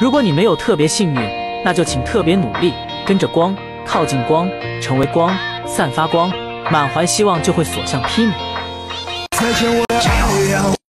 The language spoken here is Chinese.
如果你没有特别幸运，那就请特别努力，跟着光，靠近光，成为光，散发光，满怀希望就会所向披靡。 再见我的爱。